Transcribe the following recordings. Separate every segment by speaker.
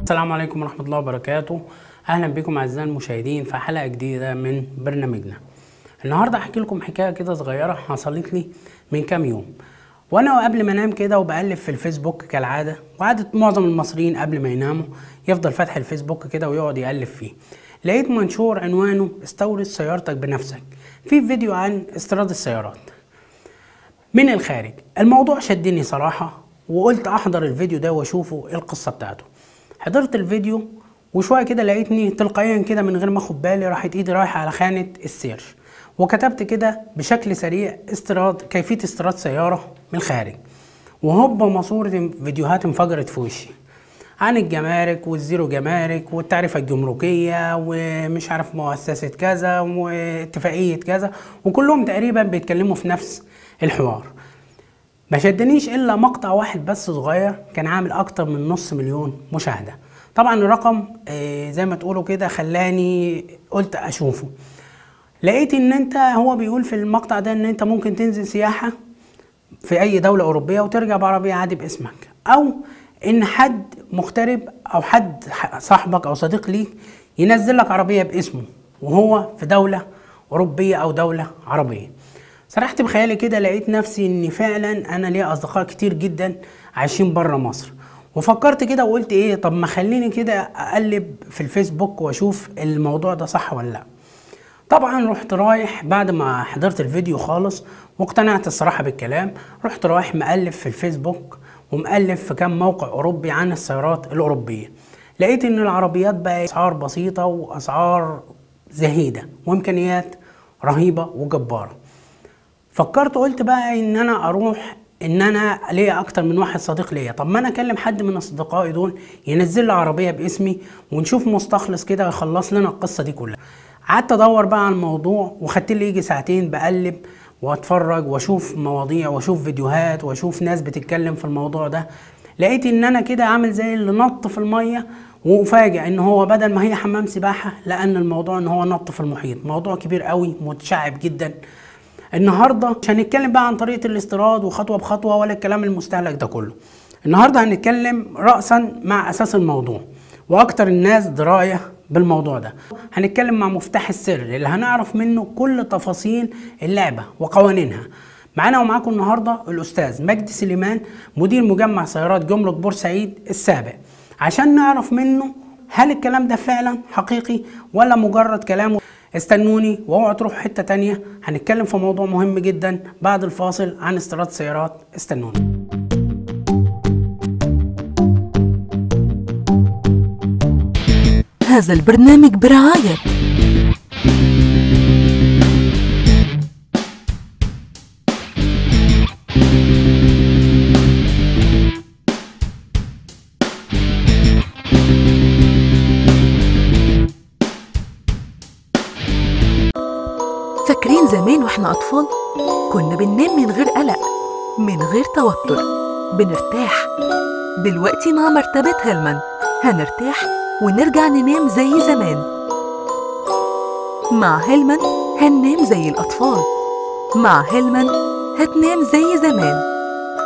Speaker 1: السلام عليكم ورحمة الله وبركاته. أهلا بكم أعزائي المشاهدين في حلقة جديدة من برنامجنا. النهاردة هحكي لكم حكاية كده صغيرة حصلت لي من كام يوم، وأنا قبل ما أنام كده وبقلب في الفيسبوك كالعادة، وعادة معظم المصريين قبل ما يناموا يفضل فاتح الفيسبوك كده ويقعد يقلب فيه. لقيت منشور عنوانه استورد سيارتك بنفسك، في فيديو عن استيراد السيارات من الخارج. الموضوع شدني صراحة وقلت أحضر الفيديو ده وأشوفه إيه القصة بتاعته. حضرت الفيديو وشوية كده لقيتني تلقائيا كده من غير ما اخد بالي راحت ايدي رايحة على خانة السيرش، وكتبت كده بشكل سريع كيفية استيراد سيارة من الخارج، وهوبا ماسورة فيديوهات انفجرت في وشي عن الجمارك والزيرو جمارك والتعرفة الجمركية ومش عارف مؤسسة كذا واتفاقية كذا، وكلهم تقريبا بيتكلموا في نفس الحوار. ما شدنيش الا مقطع واحد بس صغير كان عامل اكتر من نص مليون مشاهدة. طبعا الرقم زي ما تقولوا كده خلاني قلت اشوفه. لقيت ان هو بيقول في المقطع ده ان انت ممكن تنزل سياحة في اي دولة اوروبية وترجع بعربية عادي باسمك، او ان حد مغترب او حد صاحبك او صديق ليك ينزل لك عربية باسمه وهو في دولة اوروبية او دولة عربية. سرحت بخيالي كده لقيت نفسي ان فعلا انا ليا اصدقاء كتير جدا عايشين بره مصر، وفكرت كده وقلت ايه، طب ما خليني كده اقلب في الفيسبوك واشوف الموضوع ده صح ولا لا. طبعا رحت رايح بعد ما حضرت الفيديو خالص واقتنعت الصراحة بالكلام، رحت رايح مقلب في الفيسبوك ومقلب في كام موقع اوروبي عن السيارات الاوروبية. لقيت ان العربيات بقى اسعار بسيطة واسعار زهيدة وامكانيات رهيبة وجبارة. فكرت قلت بقى ان انا اروح، ان انا ليا اكتر من واحد صديق ليا، طب ما انا اكلم حد من اصدقائي دول ينزل لي عربيه باسمي ونشوف مستخلص كده يخلص لنا القصه دي كلها. قعدت ادور بقى على الموضوع وخدت لي يجي ساعتين بقلب واتفرج واشوف مواضيع واشوف فيديوهات واشوف ناس بتتكلم في الموضوع ده. لقيت ان انا كده عامل زي اللي نط في الميه وفاجئ ان هو بدل ما هي حمام سباحه، لان الموضوع ان هو نط في المحيط. موضوع كبير قوي متشعب جدا. النهارده مش هنتكلم بقى عن طريقه الاستيراد وخطوه بخطوه ولا الكلام المستهلك ده كله. النهارده هنتكلم راسا مع اساس الموضوع واكتر الناس درايه بالموضوع ده. هنتكلم مع مفتاح السر اللي هنعرف منه كل تفاصيل اللعبه وقوانينها. معانا ومعاكم النهارده الاستاذ مجدي سليمان، مدير مجمع سيارات جمرك بورسعيد السابق، عشان نعرف منه هل الكلام ده فعلا حقيقي ولا مجرد كلام. استنوني واوعوا تروحوا حتة تانية، هنتكلم في موضوع مهم جدا بعد الفاصل عن استيراد سيارات. استنوني.
Speaker 2: هذا البرنامج برعاية فاكرين زمان واحنا أطفال كنا بننام من غير قلق، من غير توتر، بنرتاح. دلوقتي مع مرتبة هيلمان هنرتاح ونرجع ننام زي زمان. مع هيلمان هننام زي الأطفال، مع هيلمان هتنام زي زمان.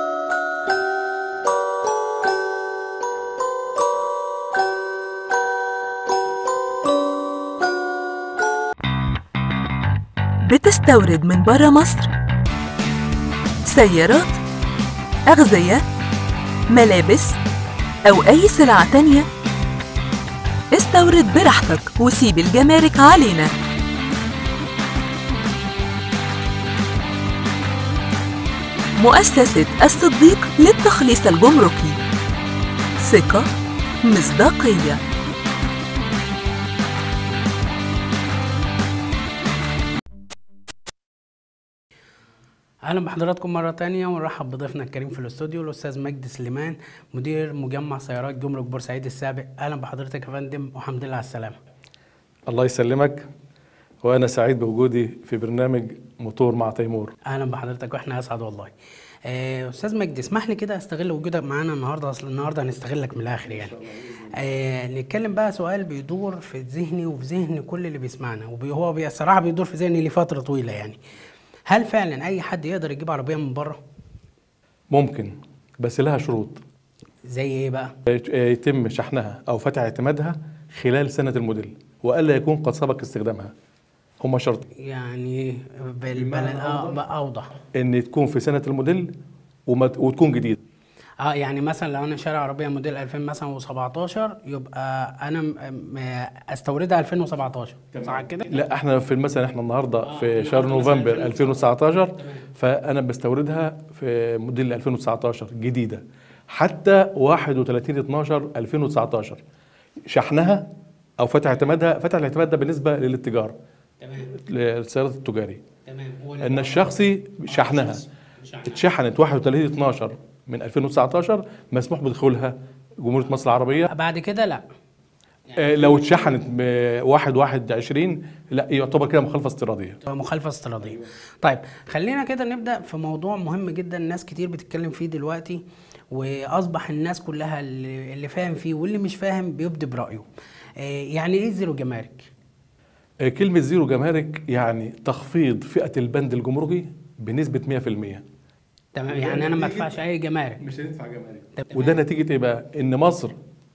Speaker 2: بتستورد من برا مصر سيارات، أغذية، ملابس أو أي سلعة تانية؟ استورد براحتك وسيب الجمارك علينا. مؤسسة الصديق للتخليص الجمركي، ثقة، مصداقية.
Speaker 1: اهلا بحضراتكم مره تانية، ونرحب بضيفنا الكريم في الاستوديو الاستاذ مجدي سليمان، مدير مجمع سيارات جمرك بورسعيد السابق. اهلا بحضرتك يا فندم والحمد لله على السلامه.
Speaker 3: الله يسلمك، وانا سعيد بوجودي في برنامج موتور مع تيمور.
Speaker 1: اهلا بحضرتك واحنا اسعد والله. استاذ مجدي اسمح لي كده استغل وجودك معانا النهارده، اصل النهارده هنستغلك من الاخر يعني. نتكلم بقى سؤال بيدور في ذهني وفي ذهن كل اللي بيسمعنا، وهو بصراحه بيدور في ذهني لفتره طويله يعني. هل فعلا اي حد يقدر يجيب عربيه من بره؟
Speaker 3: ممكن، بس لها شروط.
Speaker 1: زي ايه بقى؟
Speaker 3: يتم شحنها او فتح اعتمادها خلال سنه الموديل، والا يكون قد سبق استخدامها. هما شرط
Speaker 1: يعني اوضح
Speaker 3: ان تكون في سنه الموديل وتكون جديده.
Speaker 1: يعني مثلا لو انا شاري عربيه موديل 2000 مثلا و17، يبقى انا استوردها 2017 صح كده؟
Speaker 3: لا احنا في مثلا احنا النهارده في شهر نوفمبر 2019، فانا بستوردها في موديل 2019 جديده حتى 31/12/2019. شحنها او فتح اعتمادها، فتح الاعتماد ده بالنسبه للتجاره،
Speaker 1: تمام،
Speaker 3: للسيارات التجاري.
Speaker 1: تمام.
Speaker 3: ان الشخصي شحنها اتشحنت 31/12 من 2019 مسموح بدخولها جمهوريه مصر العربيه.
Speaker 1: بعد كده لا.
Speaker 3: لو اتشحنت ب 1/1/20 لا، يعتبر كده مخالفه استيراديه.
Speaker 1: مخالفه استيراديه. طيب خلينا كده نبدا في موضوع مهم جدا ناس كتير بتتكلم فيه دلوقتي، واصبح الناس كلها اللي فاهم فيه واللي مش فاهم بيبدي برايه. يعني ايه زيرو جمارك؟
Speaker 3: كلمه زيرو جمارك يعني تخفيض فئه البند الجمركي بنسبه 100%.
Speaker 1: تمام، يعني انا ما ادفعش اي جمارك.
Speaker 3: مش هندفع جمارك. وده نتيجه ايه بقى؟ ان مصر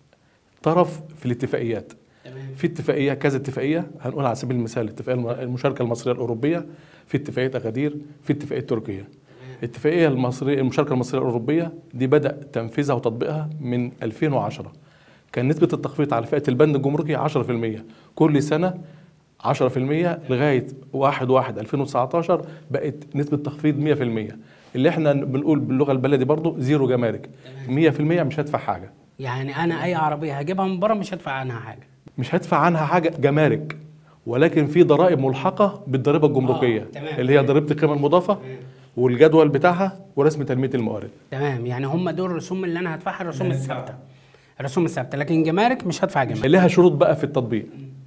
Speaker 3: طرف في الاتفاقيات.
Speaker 1: تمام.
Speaker 3: في اتفاقيه، كذا اتفاقيه، هنقول على سبيل المثال اتفاقيه المشاركه المصريه الاوروبيه، في اتفاقيه اغادير، في اتفاقيه تركيا. الاتفاقيه المصريه المشاركه المصريه الاوروبيه دي بدا تنفيذها وتطبيقها من 2010. كان نسبه التخفيض على فئه البند الجمركي 10%، كل سنه 10%، لغايه 1/1/2019 بقت نسبه تخفيض 100%، اللي احنا بنقول باللغه البلدي برضو زيرو جمارك. 100% مش هدفع حاجه.
Speaker 1: يعني انا اي عربيه هجيبها من بره مش هدفع عنها حاجه.
Speaker 3: مش هدفع عنها حاجه جمارك، ولكن في ضرائب ملحقه بالضريبه الجمركيه اللي هي ضريبه القيمه المضافه والجدول بتاعها ورسم تنميه الموارد.
Speaker 1: تمام، يعني هم دول الرسوم اللي انا هدفعها، الرسوم الثابته. الرسوم الثابته، لكن جمارك مش هدفع جمارك.
Speaker 3: لها شروط بقى في التطبيق،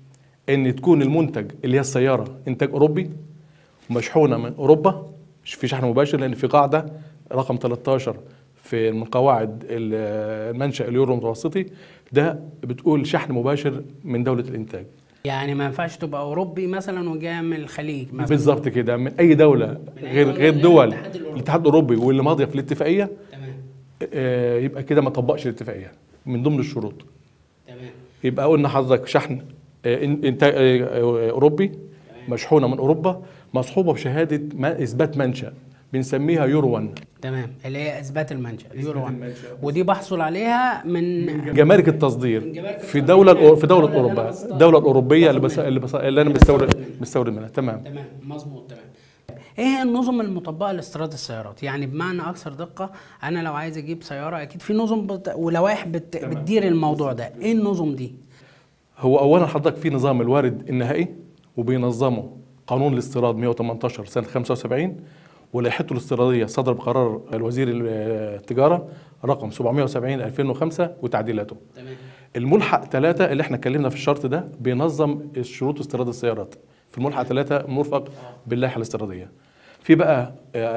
Speaker 3: ان تكون المنتج اللي هي السياره انتاج اوروبي ومشحونه من اوروبا، مش في شحن مباشر، لان في قاعده رقم 13 من قواعد المنشأ اليورو المتوسطي ده بتقول شحن مباشر من دولة الإنتاج.
Speaker 1: يعني ما ينفعش تبقى أوروبي مثلا وجاي من الخليج مثلا.
Speaker 3: بالظبط كده، من أي دولة غير دول الاتحاد الأوروبي واللي ماضية في الاتفاقية.
Speaker 1: تمام.
Speaker 3: يبقى كده ما طبقش الاتفاقية من ضمن الشروط.
Speaker 1: تمام.
Speaker 3: يبقى قلنا حضرتك شحن إنتاج أوروبي، مشحونة من أوروبا، مصحوبة بشهادة إثبات منشأ بنسميها يورو 1.
Speaker 1: تمام، اللي هي اثبات المنشأ اليورو 1، ودي بحصل عليها من
Speaker 3: جمارك التصدير في دوله اوروبا، الدوله الاوروبيه اللي انا مستورد منها. تمام
Speaker 1: مظبوط. تمام. ايه النظم المطبقه لاستيراد السيارات؟ يعني بمعنى اكثر دقه، انا لو عايز اجيب سياره اكيد في نظم ولوائح بتدير الموضوع ده. ايه النظم دي؟
Speaker 3: هو اولا حضرتك في نظام الوارد النهائي، وبينظمه قانون الاستيراد 118 سنه 75، ولائحته الاستيراديه صدر بقرار الوزير التجاره رقم 770/2005 وتعديلاته.
Speaker 1: تمام.
Speaker 3: الملحق 3 اللي احنا اتكلمنا في الشرط ده بينظم شروط استيراد السيارات. في الملحق 3 مرفق باللائحه الاستيراديه. في بقى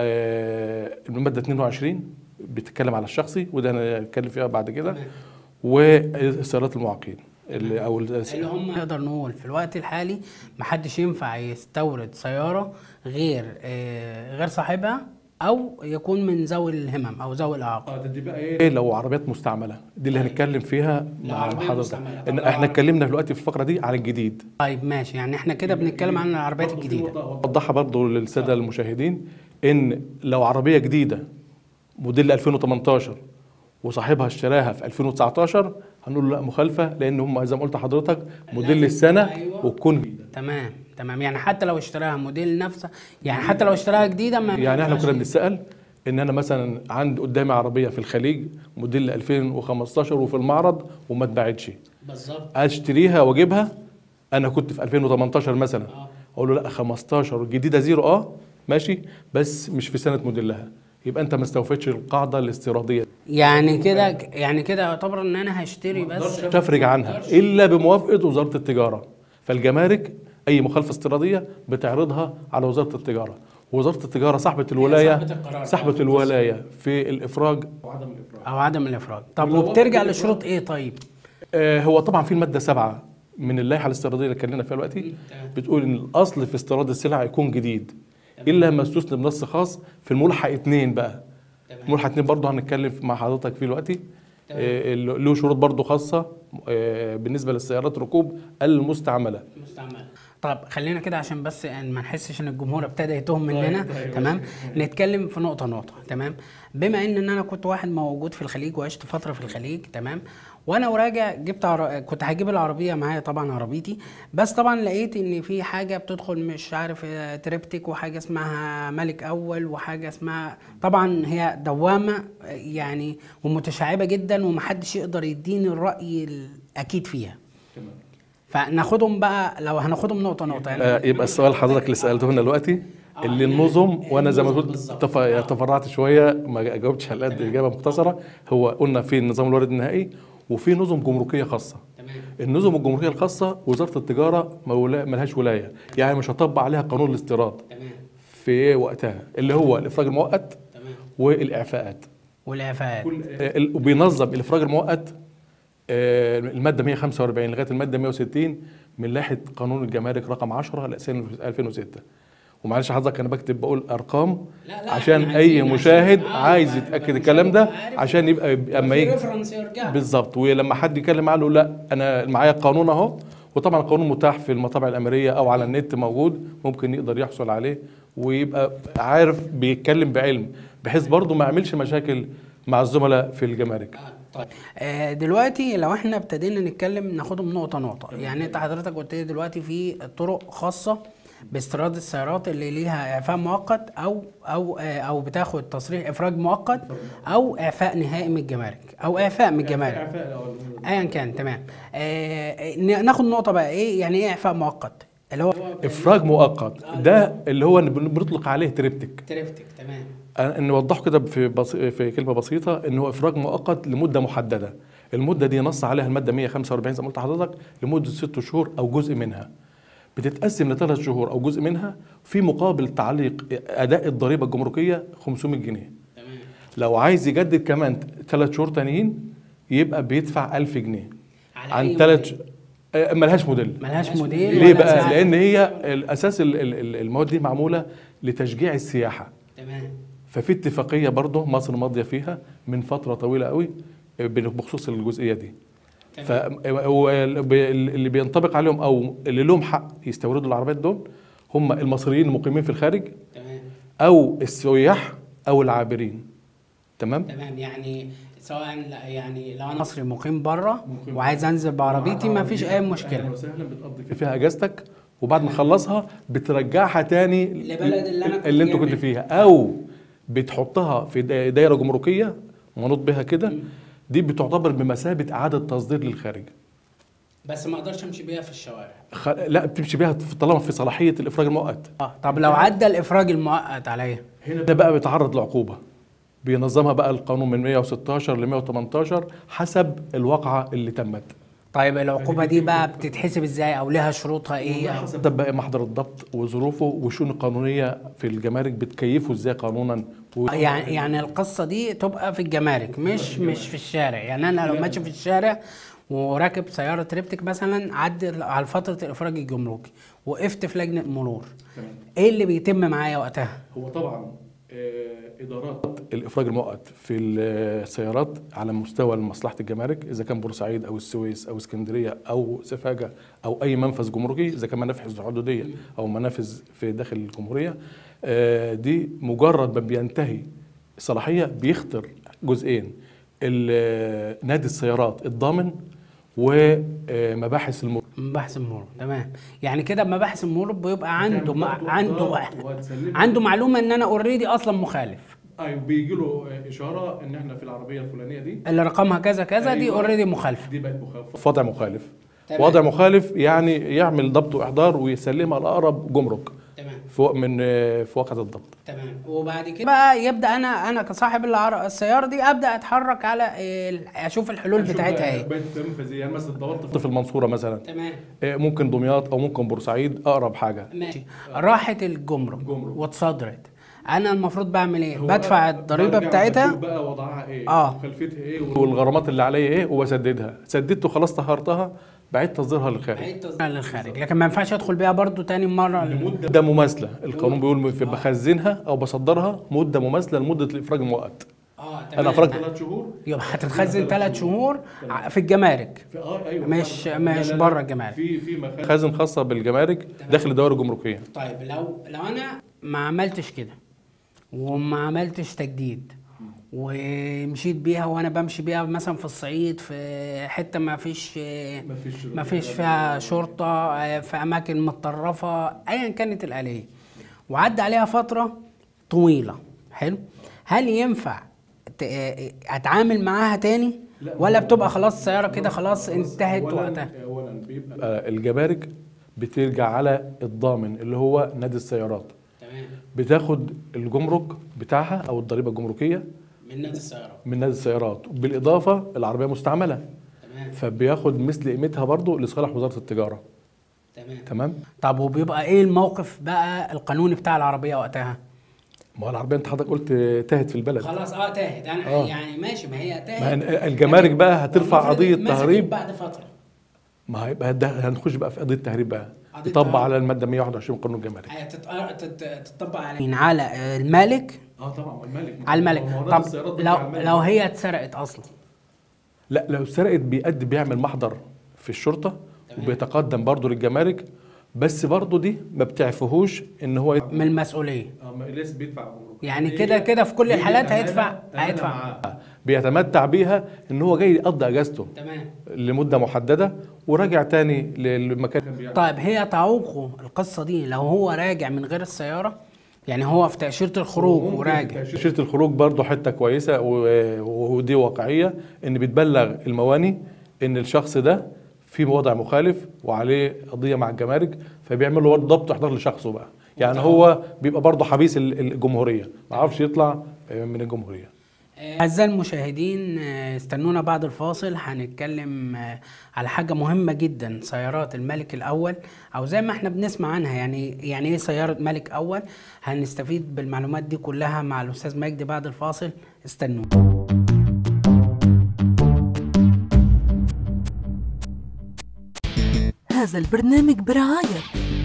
Speaker 3: الماده 22 بتتكلم على الشخصي، وده هنتكلم فيها بعد كده، والسيارات المعاقين اللي
Speaker 1: هم نقدر نقول في الوقت الحالي محدش ينفع يستورد سياره غير صاحبها، او يكون من ذوي الهمم او ذوي الاعاقه.
Speaker 3: دي بقى ايه؟ لو عربيات مستعمله، دي اللي هنتكلم فيها مع حضرتك. احنا اتكلمنا دلوقتي في الفقره دي عن الجديد.
Speaker 1: طيب ماشي، يعني احنا كده بنتكلم عن العربيات الجديده.
Speaker 3: اوضحها برضو للساده المشاهدين، ان لو عربيه جديده موديل 2018 وصاحبها اشتراها في 2019 هنقول له لا، مخالفه، لان هم زي ما قلت لحضرتك موديل السنه. أيوة. وتكون جديده.
Speaker 1: تمام، يعني حتى لو اشتراها موديل نفسها، يعني حتى لو اشتراها جديده ما
Speaker 3: يعني احنا كنا بنتسال ان انا مثلا عندي قدامي عربيه في الخليج موديل 2015 وفي المعرض وما اتباعتش
Speaker 1: بالظبط،
Speaker 3: اشتريها واجيبها. انا كنت في 2018 مثلا، اقول له لا 15 جديده زيرو ماشي، بس مش في سنه موديلها، يبقى انت ما استوفيتش القاعده الاستيراديه.
Speaker 1: يعني كده يعتبر ان انا هشتري بس
Speaker 3: تفرج عنها الا بموافقه وزاره التجاره. فالجمارك اي مخالفه استيراديه بتعرضها على وزاره التجاره، ووزاره التجاره صاحبه الولايه، صاحبه الولايه في الافراج
Speaker 1: او عدم الافراج. طب وبترجع لشروط ايه طيب؟
Speaker 3: هو طبعا في الماده 7 من اللائحه الاستيراديه اللي اتكلمنا فيها دلوقتي، بتقول ان الاصل في استيراد السلع يكون جديد الا ما استثنى بنص خاص في الملحق 2 بقى. الملحق 2 برضه هنتكلم مع حضرتك فيه دلوقتي. له شروط برضه خاصه بالنسبه للسيارات ركوب المستعمله.
Speaker 1: طب خلينا كده عشان بس ما نحسش ان الجمهور ابتدى يتوه مننا. تمام، نتكلم في نقطه نقطه. تمام، بما ان انا كنت واحد موجود في الخليج وعشت فتره في الخليج. تمام، وانا وراجع جبت كنت هجيب العربيه معايا طبعا عربيتي، بس طبعا لقيت ان في حاجه بتدخل مش عارف تريبتك، وحاجه اسمها ملك اول، وحاجه اسمها طبعا هي دوامه يعني ومتشعبه جدا، ومحدش يقدر يديني الراي الاكيد فيها. فناخدهم بقى، لو هناخدهم نقطه نقطه يعني.
Speaker 3: يبقى السؤال حضرتك اللي سالته لنا دلوقتي اللي النظم، وانا زي ما قلت تفرعت شويه ما جاوبتش على قد اجابه مختصره. هو قلنا في النظام الوارد النهائي وفي نظم جمركيه خاصه. النظم الجمركيه الخاصه وزاره التجاره ملهاش ولايه، يعني مش هطبق عليها قانون الاستيراد في وقتها اللي هو الافراج المؤقت والاعفاءات. وبينظم الافراج المؤقت الماده 145 لغايه الماده 160 من لائحه قانون الجمارك رقم 10 لسنه 2006. ومعلش حضرتك انا بكتب بقول ارقام عشان اي مشاهد عايز يتاكد الكلام ده، عشان يبقى اما يجي بالظبط، ولما حد يتكلم معاه له لا انا معايا القانون اهو. وطبعا القانون متاح في المطابع الاميريه او على النت موجود، ممكن يقدر يحصل عليه ويبقى عارف بيتكلم بعلم، بحيث برضه ما يعملش مشاكل مع الزملاء في الجمارك.
Speaker 1: طيب دلوقتي لو احنا ابتدينا نتكلم ناخدهم نقطه نقطه. يعني انت حضرتك قلت لي دلوقتي في طرق خاصه باستيراد السيارات اللي ليها اعفاء مؤقت او بتاخد تصريح افراج مؤقت او اعفاء نهائي من الجمارك او اعفاء من الجمارك ايا كان. تمام، ناخد نقطه بقى ايه يعني ايه اعفاء مؤقت؟ اللي هو
Speaker 3: افراج مؤقت ده اللي هو بنطلق عليه تريبتك.
Speaker 1: تمام،
Speaker 3: نوضحه كده في كلمه بسيطه ان هو افراج مؤقت لمده محدده. المده دي نص عليها الماده 145 زي ما قلت لحضرتك لمده 6 شهور او جزء منها، بتتقسم ل3 شهور او جزء منها في مقابل تعليق اداء الضريبه الجمركيه 500 جنيه.
Speaker 1: تمام،
Speaker 3: لو عايز يجدد كمان 3 شهور تانيين يبقى بيدفع 1000 جنيه عن 3 ملهاش موديل. ليه بقى؟ لان هي الاساس المواد دي معموله لتشجيع السياحه.
Speaker 1: تمام،
Speaker 3: ففي اتفاقيه برضه مصر ماضيه فيها من فتره طويله قوي بخصوص الجزئيه دي. فاللي بينطبق عليهم او اللي لهم حق يستوردوا العربيات دول هم المصريين المقيمين في الخارج.
Speaker 1: تمام،
Speaker 3: او السياح او العابرين. تمام،
Speaker 1: يعني سواء يعني لو انا مصري مقيم بره وعايز انزل بعربيتي ما فيش اي مشكله.
Speaker 3: سهلا، بتقضي فيها اجازتك وبعد ما تخلصها بترجعها تاني
Speaker 1: لبلد
Speaker 3: اللي انت كنت فيها، او بتحطها في دايره جمركيه منوط بها كده. دي بتعتبر بمثابه اعاده تصدير للخارج.
Speaker 1: بس ما اقدرش امشي بيها في الشوارع.
Speaker 3: لا بتمشي بيها طالما في صلاحيه الافراج المؤقت.
Speaker 1: طب لو عدى الافراج المؤقت عليا
Speaker 3: هنا ده بقى بيتعرض لعقوبه بينظمها بقى القانون من 116 ل 118 حسب الواقعه اللي تمت.
Speaker 1: طيب العقوبه دي بقى بتتحسب ازاي او لها شروطها ايه؟
Speaker 3: حسب ده بقى محضر الضبط وظروفه والشؤون القانونيه في الجمارك بتكيفه ازاي قانونا.
Speaker 1: يعني القصه دي تبقى في الجمارك مش في الشارع. يعني انا لو ماشي في الشارع وراكب سياره تريبتك مثلا عدى على فتره الافراج الجمركي وقفت في لجنه مرور، ايه اللي بيتم معايا وقتها؟
Speaker 3: هو طبعا ادارات الافراج المؤقت في السيارات على مستوى مصلحه الجمارك اذا كان بورسعيد او السويس او اسكندريه او سفاجه او اي منفذ جمركي، اذا كان منافذ حدوديه او منافذ في داخل الجمهوريه، دي مجرد ما بينتهي صلاحيه بيختر جزئين: نادي السيارات الضامن ومباحث المرور.
Speaker 1: مباحث المرور. تمام، يعني كده مباحث المرور بيبقى عنده معلومه ان انا اوريدي اصلا مخالف.
Speaker 3: ايوه، بيجي له اشاره ان احنا في العربيه الفلانيه دي
Speaker 1: اللي رقمها كذا كذا. أيوة، دي اوريدي مخالفه.
Speaker 3: دي بقت مخالفه، وضع مخالف. تمام. وضع مخالف يعني يعمل ضبط واحضار ويسلمها لاقرب جمرك.
Speaker 1: تمام،
Speaker 3: في وقت الضبط.
Speaker 1: تمام، وبعد كده بقى يبدا انا كصاحب السياره دي ابدا اتحرك على اشوف الحلول بتاعتها ايه.
Speaker 3: يعني مثلا ضبطت في المنصوره مثلا.
Speaker 1: تمام،
Speaker 3: ممكن دمياط او ممكن بورسعيد اقرب حاجه.
Speaker 1: ماشي، راحت الجمرك واتصدرت، انا المفروض بعمل ايه؟ بدفع الضريبه بتاعتها
Speaker 3: بقى وضعها ايه وخلفيتها ايه والغرامات اللي عليا ايه وبسددها. سددته خلاص طهرتها بعيد تصديرها للخارج.
Speaker 1: لكن ما ينفعش ادخل بيها برضو تاني مره
Speaker 3: لمده مماثله. القانون بيقول بخزنها او بصدرها مده مماثله لمده الافراج المؤقت.
Speaker 1: تمام.
Speaker 3: انا افرجت 3 شهور
Speaker 1: يبقى هتتخزن 3 شهور في الجمارك،
Speaker 3: ايوه،
Speaker 1: مش بره الجمارك،
Speaker 3: في مخازن خاصه بالجمارك داخل الدوائر الجمركيه.
Speaker 1: طيب لو انا ما عملتش كده وما عملتش تجديد ومشيت بيها، وانا بمشي بيها مثلا في الصعيد في حته ما فيش فيها شرطه، في اماكن متطرفه ايا كانت الاليه، وعدى عليها فتره طويله، حلو، هل ينفع اتعامل معاها تاني ولا بتبقى خلاص السياره كده خلاص انتهت وقتها؟
Speaker 3: اولا بيبقى الجمارك بترجع على الضامن اللي هو نادي السيارات،
Speaker 1: تمام،
Speaker 3: بتاخد الجمرك بتاعها او الضريبه الجمركيه من نادي السيارات، بالاضافه العربيه مستعمله،
Speaker 1: تمام،
Speaker 3: فبياخد مثل قيمتها برضه لصالح وزاره التجاره. تمام.
Speaker 1: طب وبيبقى ايه الموقف بقى القانوني بتاع العربيه وقتها؟
Speaker 3: ما هو العربيه انت حضرتك قلت تاهت في البلد،
Speaker 1: خلاص تاهت، يعني ماشي، ما هي تاهت،
Speaker 3: ما الجمارك بقى هترفع قضيه تهريب
Speaker 1: بعد فتره،
Speaker 3: ما هيبقى هنخش بقى في قضيه تهريب بقى، تطبق على الماده 121 قانون الجمارك،
Speaker 1: تطبق على المالك.
Speaker 3: طبعا
Speaker 1: على المالك. طب لو هي اتسرقت اصلا؟
Speaker 3: لا، لو اتسرقت بيعمل محضر في الشرطه، تمام، وبيتقدم برضه للجمارك، بس برضه دي ما بتعفهوش ان هو
Speaker 1: من المسؤوليه،
Speaker 3: لازم بيدفع
Speaker 1: يعني كده في كل الحالات هيدفع
Speaker 3: بيتمتع بيها ان هو جاي يقضي اجازته،
Speaker 1: تمام،
Speaker 3: لمده محدده وراجع تاني للمكان.
Speaker 1: طيب هي تعوقه القصه دي لو هو راجع من غير السياره؟ يعني هو في تأشيرة الخروج وراجع،
Speaker 3: تأشيرة الخروج برضه حته كويسه ودي واقعيه، ان بتبلغ المواني ان الشخص ده في وضع مخالف وعليه قضيه مع الجمارك، فبيعمل له ضبط احضار لشخصه بقى، يعني هو بيبقى برضه حبيس الجمهوريه، ما عرفش يطلع من الجمهوريه.
Speaker 1: أعزائي المشاهدين، استنونا بعد الفاصل، هنتكلم على حاجة مهمة جدا، سيارات الملك الأول، أو زي ما احنا بنسمع عنها، يعني إيه سيارة ملك أول. هنستفيد بالمعلومات دي كلها مع الأستاذ مجدي بعد الفاصل، استنونا.
Speaker 2: هذا البرنامج برعاية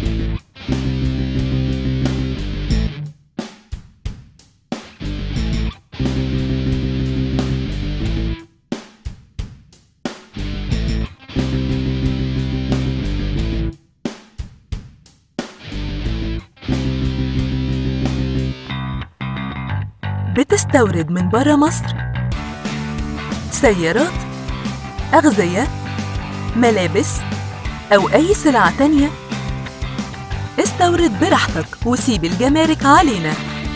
Speaker 2: بتستورد من برا مصر سيارات، أغذية، ملابس أو أي سلعة تانية؟ استورد براحتك وسيب الجمارك علينا.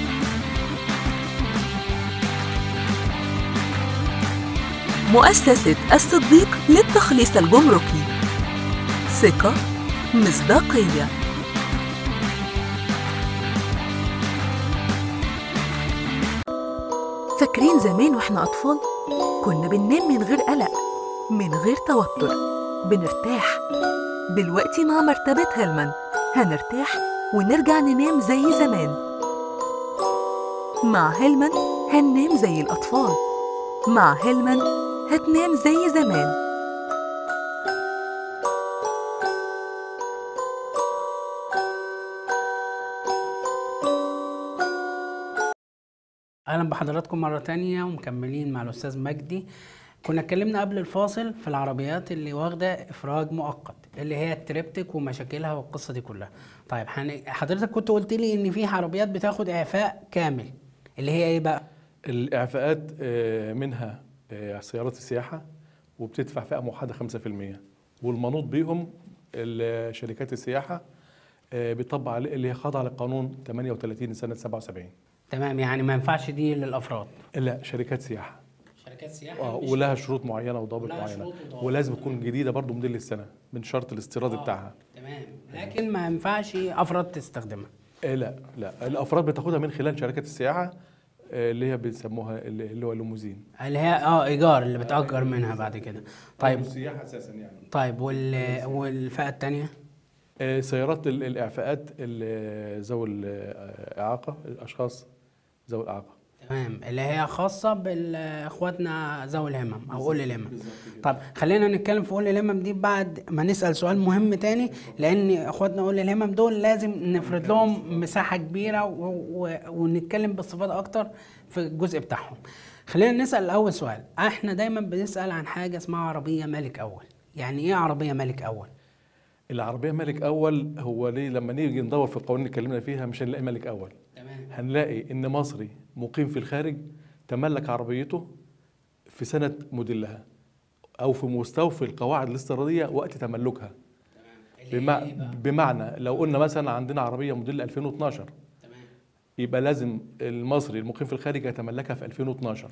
Speaker 2: مؤسسة الصديق للتخليص الجمركي، ثقة، مصداقية. فاكرين زمان واحنا أطفال كنا بننام من غير قلق، من غير توتر، بنرتاح. دلوقتي مع مرتبة هيلمان هنرتاح ونرجع ننام زي زمان. مع هيلمان هننام زي الأطفال، مع هيلمان هتنام زي زمان.
Speaker 1: اهلا بحضراتكم مره تانية ومكملين مع الاستاذ مجدي. كنا اتكلمنا قبل الفاصل في العربيات اللي واخده افراج مؤقت، اللي هي التريبتك ومشاكلها والقصه دي كلها. طيب حضرتك كنت قلت لي ان في عربيات بتاخد اعفاء كامل، اللي هي ايه بقى؟
Speaker 3: الاعفاءات منها سيارات السياحه، وبتدفع فئه موحده 5%، والمنوط بيهم شركات السياحه بيطبق عليه اللي هي خاضعه للقانون 38 سنه 77.
Speaker 1: تمام، يعني ما ينفعش دي للافراد؟
Speaker 3: لا، شركات سياحه ولها شروط معينه وضوابط معينه، ولازم تكون جديده برضو موديل السنه من شرط الاستيراد بتاعها.
Speaker 1: تمام، لكن ما ينفعش افراد تستخدمها؟
Speaker 3: لا، الافراد بتاخدها من خلال شركات السياحه اللي هي بيسموها اللي هو الليموزين،
Speaker 1: اللي هي ايجار، اللي بتأجر منها بعد كده. طيب
Speaker 3: السياحه اساسا يعني.
Speaker 1: طيب والفئه الثانيه؟
Speaker 3: سيارات الاعفاءات ذوي الاعاقه، الاشخاص ذوي الاعاقه.
Speaker 1: تمام، اللي هي خاصه باخواتنا ذوي الهمم او اولي الهمم. طب خلينا نتكلم في اولي الهمم دي بعد ما نسال سؤال مهم تاني، لان اخواتنا اولي الهمم دول لازم نفرد لهم مساحه كبيره ونتكلم باستفاضه اكتر في الجزء بتاعهم. خلينا نسال الاول سؤال. احنا دايما بنسال عن حاجه اسمها عربيه ملك اول. يعني ايه عربيه ملك اول؟
Speaker 3: العربيه ملك اول هو ليه لما نيجي ندور في القوانين اللي اتكلمنا فيها مش هنلاقي ملك اول.
Speaker 1: تمام.
Speaker 3: هنلاقي ان مصري مقيم في الخارج تملك عربيته في سنه موديلها او في مستوفي القواعد الاستيراديه وقت تملكها. بمعنى لو قلنا مثلا عندنا عربيه موديل 2012 يبقى لازم المصري المقيم في الخارج يتملكها في 2012.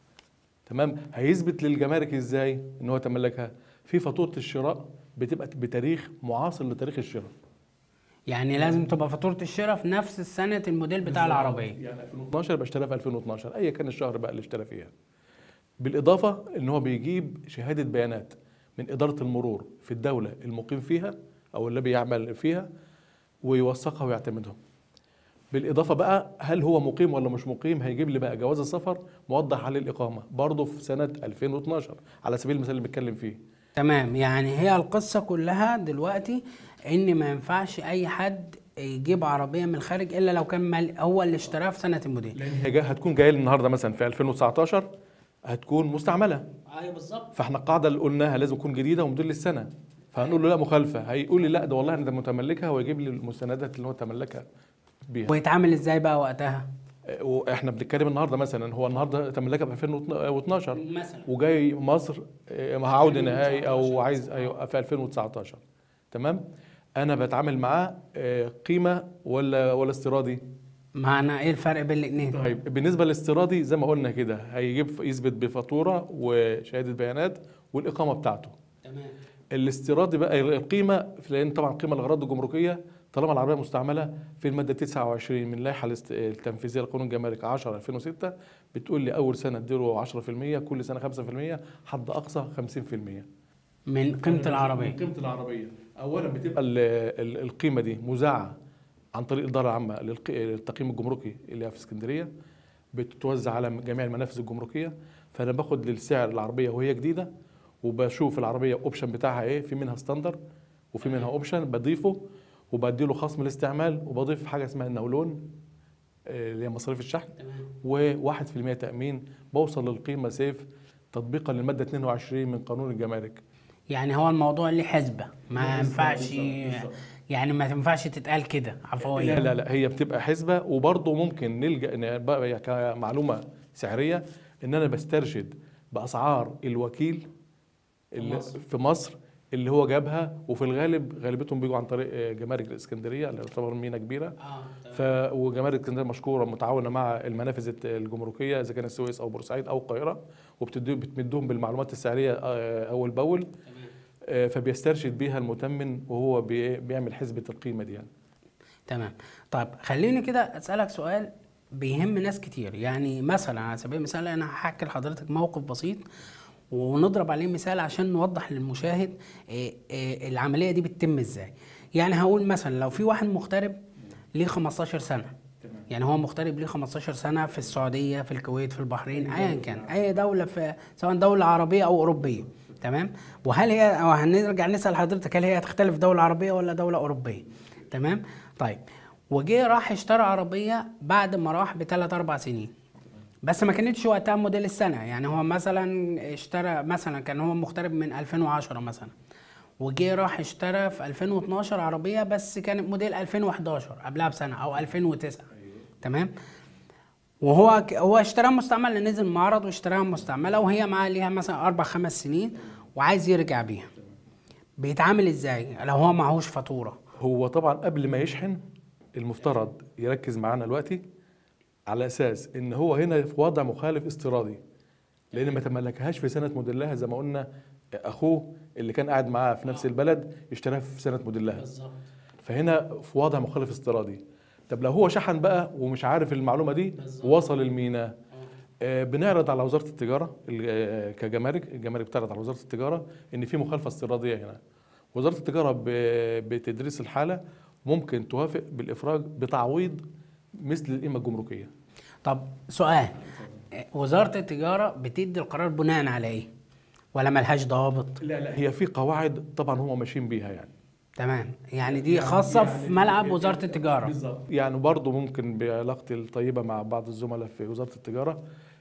Speaker 3: تمام. هيثبت للجمارك ازاي ان هو تملكها؟ في فاتوره الشراء بتبقى بتاريخ معاصر لتاريخ الشراء.
Speaker 1: يعني لازم تبقى فاتوره الشراء في نفس السنه الموديل بتاع العربيه.
Speaker 3: يعني 2012 يبقى اشتراها في 2012 ايا كان الشهر بقى اللي اشترى فيها. بالاضافه ان هو بيجيب شهاده بيانات من اداره المرور في الدوله المقيم فيها او اللي بيعمل فيها ويوثقها ويعتمدها. بالاضافه بقى هل هو مقيم ولا مش مقيم، هيجيب لي بقى جواز السفر موضح عليه الاقامه برضه في سنه 2012 على سبيل المثال اللي بنتكلم فيه.
Speaker 1: تمام. يعني هي القصه كلها دلوقتي ان ما ينفعش اي حد يجيب عربيه من الخارج الا لو كان هو اللي اشتراها في سنه الموديل.
Speaker 3: لان هي هتكون جايه لي النهارده مثلا في 2019 هتكون مستعمله.
Speaker 1: ايوه بالظبط.
Speaker 3: فاحنا القاعده اللي قلناها لازم تكون جديده وموديل للسنه. فهنقول له لا مخالفه، هيقول لي لا ده والله انا متملكها ويجيب لي المستندات اللي هو تملكها بيها.
Speaker 1: ويتعامل ازاي بقى وقتها؟
Speaker 3: واحنا بنتكلم النهارده مثلا هو النهارده تملكها ب 2012
Speaker 1: مثلا
Speaker 3: وجاي مصر عقد نهائي او عايز في 2019. تمام. انا بتعامل معاه قيمه ولا استيرادي؟
Speaker 1: معنى ايه الفرق بين الاثنين؟
Speaker 3: طيب بالنسبه للاستيرادي زي ما قلنا كده هيجيب يثبت بفاتوره وشهاده بيانات والاقامه بتاعته.
Speaker 1: تمام.
Speaker 3: الاستيرادي بقى القيمه، لان طبعا قيمه الاغراض الجمركيه طالما العربيه مستعمله في الماده 29 من اللائحه التنفيذيه لقانون الجمارك 10/2006 بتقول لي اول سنه اديله 10%، كل سنه 5%، حد اقصى 50%
Speaker 1: من قيمه العربيه.
Speaker 3: من قيمه العربيه. اولا بتبقى القيمه دي مذاعه عن طريق الاداره العامه للتقييم الجمركي اللي هي في اسكندريه، بتتوزع على جميع المنافذ الجمركيه. فانا باخد للسعر العربيه وهي جديده وبشوف العربيه اوبشن بتاعها ايه، في منها ستاندر وفي منها اوبشن بضيفه وبدي له خصم الاستعمال وبضيف حاجه اسمها النولون اللي هي مصاريف الشحن و1% تامين. بوصل للقيمه سيف تطبيقا للماده 22 من قانون الجمارك.
Speaker 1: يعني هو الموضوع ليه حسبه، ما ينفعش يعني ما تنفعش تتقال كده عفويا.
Speaker 3: لا هي بتبقى حسبه. وبرضه ممكن نلجا كمعلومه سعريه ان انا بسترشد باسعار الوكيل اللي في مصر اللي هو جابها، وفي الغالب غالبيتهم بيجوا عن طريق جمارك الاسكندريه اللي تعتبر مينا كبيره. وجمارك الاسكندريه مشكوره متعاونه مع المنافذ الجمركيه اذا كان السويس او بورسعيد او القاهره، وبتمدهم بالمعلومات السعريه اول باول. فبيسترشد بيها المتمن وهو بيعمل حسبه القيمه دي يعني.
Speaker 1: تمام. طيب خليني كده اسالك سؤال بيهم ناس كتير. يعني مثلا على سبيل المثال انا هحكي لحضرتك موقف بسيط ونضرب عليه مثال عشان نوضح للمشاهد العمليه دي بتتم ازاي. يعني هقول مثلا لو في واحد مغترب ليه 15 سنه، يعني هو مغترب ليه 15 سنه في السعوديه، في الكويت، في البحرين، ايا كان اي دوله، في سواء دوله عربيه او اوروبيه. تمام. وهل هي او هنرجع نسال حضرتك هل هي هتختلف دوله عربيه ولا دوله اوروبيه؟ تمام. طيب وجه راح اشترى عربيه بعد ما راح ب3 4 سنين، بس ما كانتش وقتها موديل السنه. يعني هو مثلا اشترى، مثلا كان هو مغترب من 2010 مثلا، وجه راح اشترى في 2012 عربيه بس كانت موديل 2011 قبلها بسنه او 2009. تمام. وهو اشتراها مستعمل لان نزل معرض واشتراها مستعمله وهي معاه ليها مثلا 4 5 سنين وعايز يرجع بيها. بيتعامل ازاي لو هو معهوش فاتوره؟
Speaker 3: هو طبعا قبل ما يشحن المفترض يركز معانا دلوقتي على اساس ان هو هنا في وضع مخالف استيرادي، لان ما تملكهاش في سنه موديلها زي ما قلنا اخوه اللي كان قاعد معاه في نفس البلد اشتراها في سنه موديلها بالظبط. فهنا في وضع مخالف استيرادي. طب لو هو شحن بقى ومش عارف المعلومه دي ووصل الميناء، بنعرض على وزاره التجاره كجمارك، الجمارك بتعرض على وزاره التجاره ان في مخالفه استيراديه هنا. وزاره التجاره بتدريس الحاله ممكن توافق بالافراج بتعويض مثل القيمه الجمركيه.
Speaker 1: طب سؤال، وزاره التجاره بتدي القرار بناء على ايه؟ ولا ملهاش ضوابط؟
Speaker 3: لا هي في قواعد طبعا هم ماشيين بيها يعني.
Speaker 1: تمام. يعني دي خاصه في ملعب وزاره التجاره
Speaker 3: بالظبط. يعني برضه ممكن بعلاقتي الطيبه مع بعض الزملاء في وزاره التجاره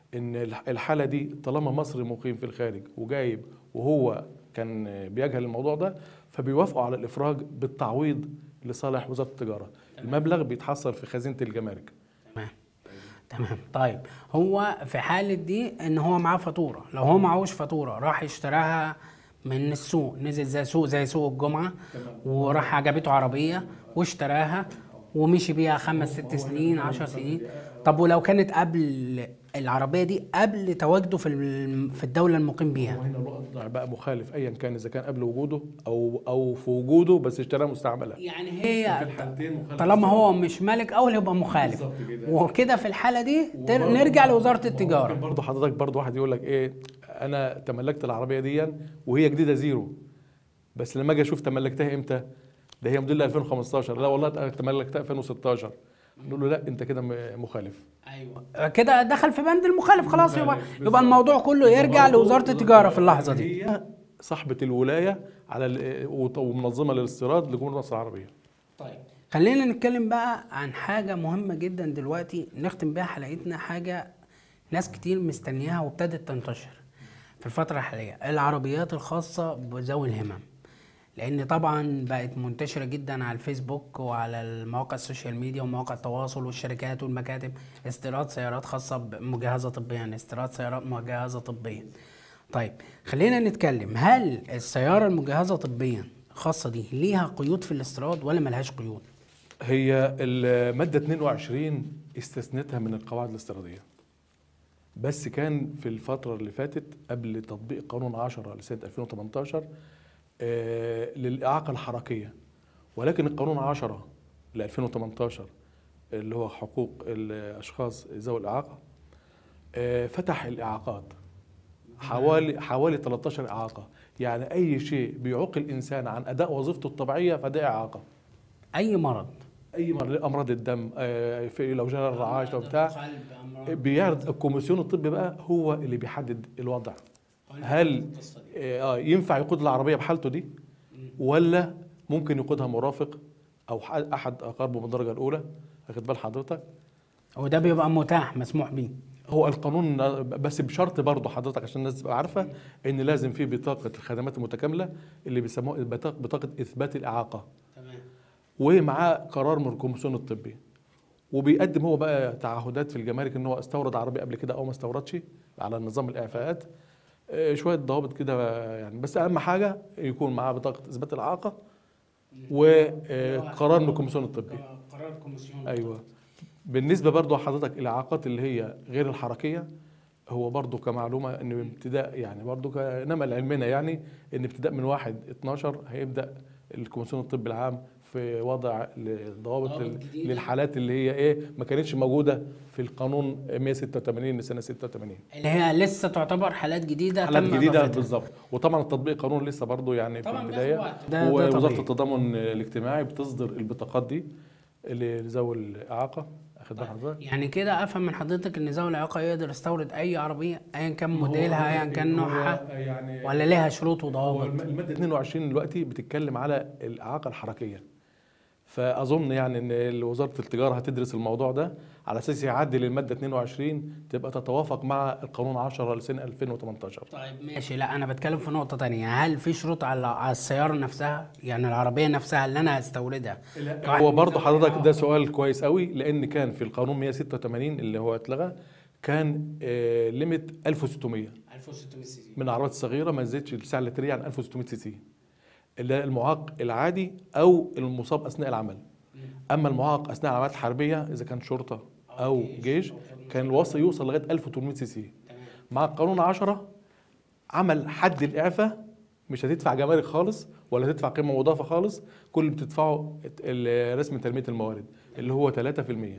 Speaker 3: ان الحاله دي طالما مصري مقيم في الخارج وجايب وهو كان بيجهل الموضوع ده، فبيوافقوا على الافراج بالتعويض لصالح وزاره التجاره. المبلغ بيتحصل في خزينه الجمارك.
Speaker 1: تمام تمام. طيب هو في حالة دي ان هو معاه فاتورة، لو هو معهوش فاتورة راح اشتراها من السوق، نزل زي سوق الجمعة وراح عجبته عربية واشتراها ومشي بيها 5 6 سنين 10 سنين، طب ولو كانت قبل العربية دي قبل تواجده في الدولة المقيم بيها؟
Speaker 3: وهنا الوضع بقى مخالف ايا كان، اذا كان قبل وجوده او في وجوده بس اشتراها مستعمله.
Speaker 1: يعني هي طالما هو مش مالك اول يبقى مخالف، وكده في الحالة دي نرجع لوزارة التجارة.
Speaker 3: برضه حضرتك برضه واحد يقول لك ايه، انا تملكت العربيه دي وهي جديده زيرو، بس لما اجي اشوف تملكتها امتى، ده هي موديل 2015، لا والله تملكتها 2016، نقول له لا انت كده مخالف.
Speaker 1: ايوه كده دخل في بند المخالف، خلاص يبقى الموضوع كله يرجع لوزارة التجارة في اللحظة دي.
Speaker 3: هي صاحبة الولاية على ومنظمة للاستيراد لجمهورية مصر العربية.
Speaker 1: طيب خلينا نتكلم بقى عن حاجة مهمة جدا دلوقتي نختم بيها حلقتنا، حاجة ناس كتير مستنياها وابتدت تنتشر في الفترة الحالية، العربيات الخاصة بذوي الهمم. لان طبعا بقت منتشرة جدا على الفيسبوك وعلى المواقع السوشيال ميديا ومواقع التواصل والشركات والمكاتب، استيراد سيارات خاصة بمجهزة طبيا، استيراد سيارات مجهزة طبيا. طيب خلينا نتكلم، هل السيارة المجهزة طبيا الخاصة دي ليها قيود في الاستيراد ولا ملهاش قيود؟
Speaker 3: هي المادة 22 استثنتها من القواعد الاستيرادية، بس كان في الفترة اللي فاتت قبل تطبيق قانون 10 لسنة 2018 للإعاقة الحركية، ولكن القانون 10 ل 2018 اللي هو حقوق الأشخاص ذوي الإعاقة فتح الإعاقات حوالي 13 إعاقة، يعني أي شيء بيعوق الإنسان عن أداء وظيفته الطبيعية فده إعاقة.
Speaker 1: أي مرض
Speaker 3: أمراض الدم، في لو جرى الرعاش لو بتاع، بيعرض الكوميسيون الطبي بقى هو اللي بيحدد الوضع، هل ينفع يقود العربية بحالته دي ولا ممكن يقودها مرافق أو أحد أقاربه من الدرجة الأولى، واخد بال حضرتك؟
Speaker 1: وده بيبقى متاح مسموح بيه.
Speaker 3: هو القانون بس بشرط برضه حضرتك عشان الناس تبقى عارفة إن لازم في بطاقة الخدمات المتكاملة اللي بيسموها بطاقة إثبات الإعاقة، تمام، ومعاه قرار من الكوميسيون الطبي، وبيقدم هو بقى تعهدات في الجمارك ان هو استورد عربيه قبل كده او ما استوردش على نظام الاعفاءات، شويه ضوابط كده يعني، بس اهم حاجه يكون معاه بطاقه اثبات الاعاقه وقرار من الكوميسيون الطبي.
Speaker 1: قرار الكوميسيون.
Speaker 3: ايوه. بالنسبه برضو حضرتك الاعاقات اللي هي غير الحركيه، هو برضو كمعلومه ان ابتداء يعني برضو كنمل علمنا يعني ان ابتداء من 1/12 هيبدا الكوميسيون الطبي العام في وضع الضوابط للحالات اللي هي ايه ما كانتش موجوده في القانون 186 لسنه 86،
Speaker 1: اللي هي لسه تعتبر حالات جديده.
Speaker 3: حالات جديده بالظبط. وطبعا التطبيق قانون لسه برضو يعني في البدايه، ووزاره التضامن الاجتماعي بتصدر البطاقات دي لذوي الاعاقه.
Speaker 1: يعني كده افهم من حضرتك ان ذوي الاعاقه يقدر يستورد اي عربيه ايا كان موديلها ايا كان نوعها يعني، ولا ليها شروط وضوابط؟
Speaker 3: الماده 22 دلوقتي بتتكلم على الاعاقه الحركيه، فاظن يعني ان وزاره التجاره هتدرس الموضوع ده على اساس يعدل الماده 22 تبقى تتوافق مع القانون 10 لسنه 2018.
Speaker 1: طيب ماشي. لا انا بتكلم في نقطه ثانيه، هل في شروط على السياره نفسها، يعني العربيه نفسها اللي انا هستوردها؟
Speaker 3: هو برضه حضرتك ده سؤال كويس قوي، لان كان في القانون 186 اللي هو اتلغى كان ليميت 1600 سي سي من العربيات الصغيره، ما زادتش السعه اللتريه عن 1600 سي سي، اللي المعاق العادي او المصاب اثناء العمل. اما المعاق اثناء العمليات الحربيه اذا كان شرطه او جيش كان الوصل يوصل لغايه 1800 سي سي. مع القانون 10 عمل حد الاعفاء، مش هتدفع جمارك خالص ولا تدفع قيمه مضافه خالص، كل اللي بتدفعه رسم تنميه الموارد اللي هو 3%.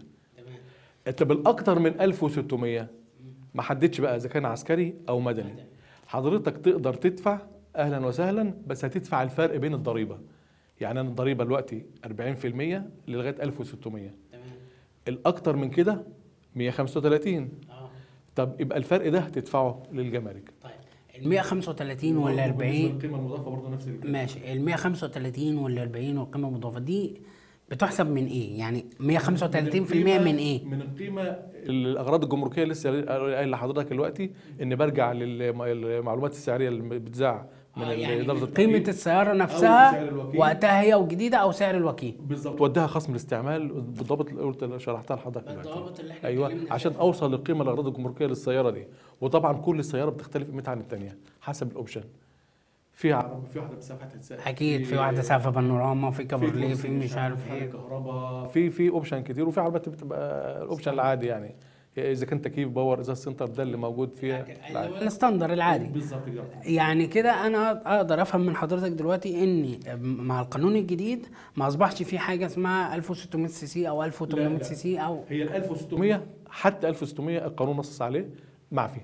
Speaker 3: انت بالاكثر من 1600 ما حددش بقى اذا كان عسكري او مدني، حضرتك تقدر تدفع اهلا وسهلا، بس هتدفع الفرق بين الضريبه. يعني انا الضريبه دلوقتي 40% لغايه 1600، تمام، الاكتر من كده 135. طب يبقى الفرق ده هتدفعه للجمارك.
Speaker 1: طيب ال 135 ولا 40
Speaker 3: القيمه المضافه برضه نفس الكلام.
Speaker 1: ماشي. ال 135 ولا 40 والقيمه المضافه دي بتحسب من ايه؟ يعني 135% من ايه؟
Speaker 3: من القيمه الاغراض الجمركيه لسه قايل لحضرتك دلوقتي ان برجع للمعلومات السعريه اللي بتذاع من
Speaker 1: يعني
Speaker 3: اداره
Speaker 1: قيمه
Speaker 3: التقييم
Speaker 1: السياره
Speaker 3: أو
Speaker 1: نفسها
Speaker 3: سعر الوكيل.
Speaker 1: وقتها هي وجديده او سعر الوكيل.
Speaker 3: بالظبط، وديها خصم الاستعمال بالضبط اللي قلت شرحتها لحضرتك دلوقتي.
Speaker 1: بالضبط اللي احنا
Speaker 3: ايوه،
Speaker 1: اتكلمنا
Speaker 3: عشان
Speaker 1: فيه.
Speaker 3: اوصل للقيمه الاغراض الجمركيه للسياره دي. وطبعا كل سياره بتختلف قيمتها عن الثانيه حسب الاوبشن. في واحده بسقف
Speaker 1: اكيد في واحده سقف بانوراما، في كابورليه، في مش عارف ايه،
Speaker 3: كهرباء، في اوبشن كتير. وفي عربيات بتبقى الاوبشن العادي، يعني اذا كان تكييف باور، اذا السنتر ده اللي موجود فيها
Speaker 1: الستاندر العادي.
Speaker 3: بالظبط كده.
Speaker 1: يعني كده انا اقدر افهم من حضرتك دلوقتي ان مع القانون الجديد ما اصبحش في حاجه اسمها 1600 سي سي او 1800 سي سي او
Speaker 3: هي ال 1600 حتى 1600 القانون نص عليه معفي.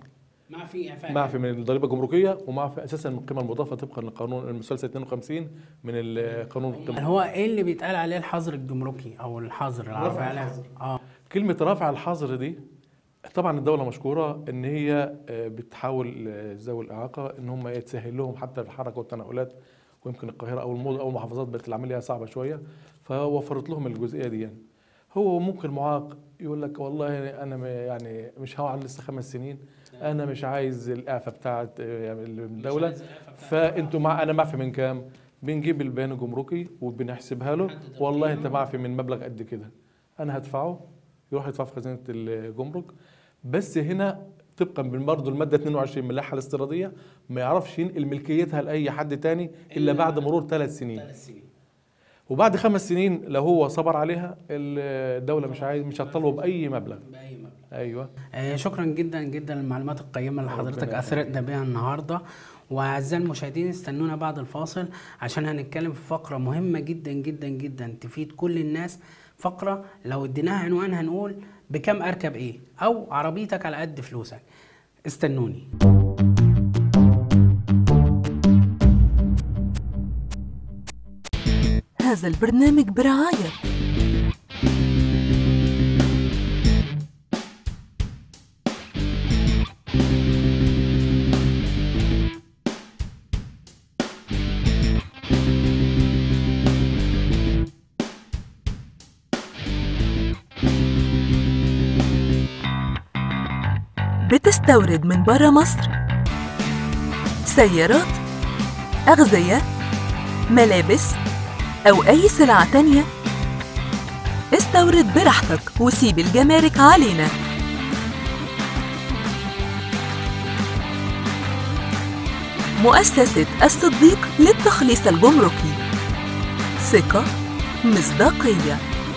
Speaker 3: معفي من الضريبه الجمركيه، ومعفي اساسا من القيمه المضافه طبقا للقانون المسلسل 52 من القانون القيمه.
Speaker 1: هو ايه اللي بيتقال عليه الحظر الجمركي او الحظر
Speaker 3: رفع الحظر. كلمه رفع الحظر دي طبعا الدوله مشكوره ان هي بتحاول ذوي الاعاقه ان هم يتسهل لهم حتى الحركه والتنقلات، ويمكن القاهره او المحافظات بقت العمليه صعبه شويه، فوفرت لهم الجزئيه دي. يعني هو ممكن معاق يقول لك والله انا يعني مش هقعد لسه 5 سنين، انا مش عايز الاعفاء بتاعت الدوله، فانتوا انا معفي من كام؟ بنجيب البيان الجمركي وبنحسبها له، والله انت معفي من مبلغ قد كده، انا هدفعه، يروح يدفع في خزينه الجمرك. بس هنا طبقا برضه الماده 22 من اللائحه الاستيراديه ما يعرفش ينقل ملكيتها لاي حد تاني الا بعد مرور 3 سنين. وبعد 5 سنين لو هو صبر عليها الدوله مش هتطالبه باي مبلغ. ايوه.
Speaker 1: شكرا جدا جدا للمعلومات القيمه اللي حضرتك اثرتنا بيها النهارده. واعزائي المشاهدين استنونا بعد الفاصل عشان هنتكلم في فقره مهمه جدا جدا جدا تفيد كل الناس. فقره لو اديناها عنوان هنقول بكم اركب ايه، او عربيتك على قد فلوسك. استنوني.
Speaker 2: هذا البرنامج برعاية بتستورد من برا مصر سيارات، أغذية، ملابس أو أي سلعة تانية؟ استورد براحتك وسيب الجمارك علينا. مؤسسة الصديق للتخليص الجمركي، ثقة، مصداقية.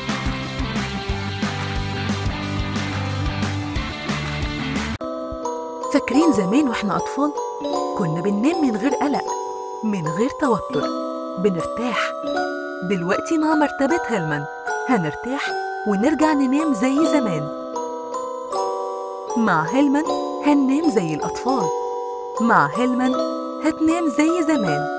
Speaker 2: فاكرين زمان واحنا أطفال كنا بننام من غير قلق، من غير توتر، بنرتاح. دلوقتي مع مرتبة هيلمان هنرتاح ونرجع ننام زي زمان. مع هيلمان هننام زي الأطفال، مع هيلمان هتنام زي زمان.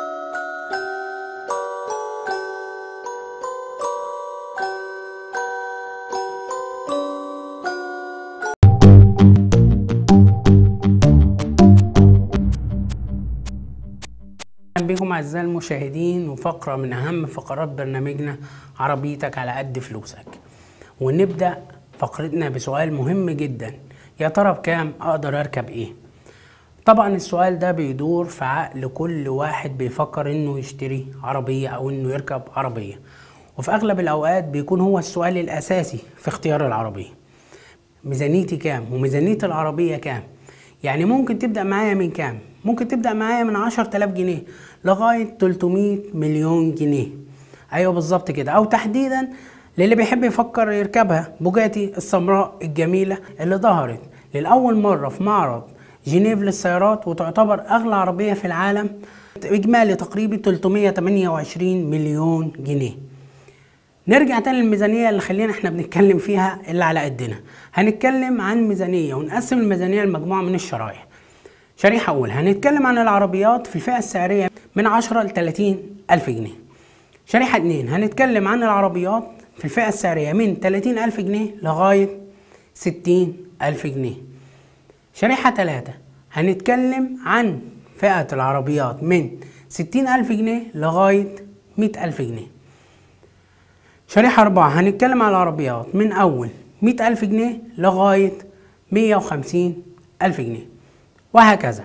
Speaker 1: بكم اعزائي المشاهدين وفقره من اهم فقرات برنامجنا عربيتك على قد فلوسك. ونبدا فقرتنا بسؤال مهم جدا، يا ترى بكام اقدر اركب ايه؟ طبعا السؤال ده بيدور في عقل كل واحد بيفكر انه يشتري عربيه او انه يركب عربيه، وفي اغلب الاوقات بيكون هو السؤال الاساسي في اختيار العربيه. ميزانيتي كام؟ وميزانيه العربيه كام؟ يعني ممكن تبدا معايا من كام؟ ممكن تبدأ معايا من 10,000 جنيه لغاية 300 مليون جنيه. أيوة بالظبط كده، أو تحديدا للي بيحب يفكر يركبها بوجاتي السمراء الجميلة اللي ظهرت للأول مرة في معرض جنيف للسيارات، وتعتبر أغلى عربية في العالم، إجمالي تقريبي 328 مليون جنيه. نرجع تاني للميزانية اللي خلينا احنا بنتكلم فيها اللي على قدنا. هنتكلم عن ميزانية ونقسم الميزانية لمجموعة من الشرائح. شريحة أول هنتكلم عن العربيات في الفئة السعرية من 10 ل 30 ألف جنيه. شريحة 2 هنتكلم عن العربيات في الفئة السعرية من 30 ألف جنيه لغاية 60 ألف جنيه. شريحة 3 هنتكلم عن فئة العربيات من 60 ألف جنيه لغاية 100 ألف جنيه. شريحة 4 هنتكلم على العربيات من أول 100,000 جنيه لغاية 150,000 جنيه وهكذا.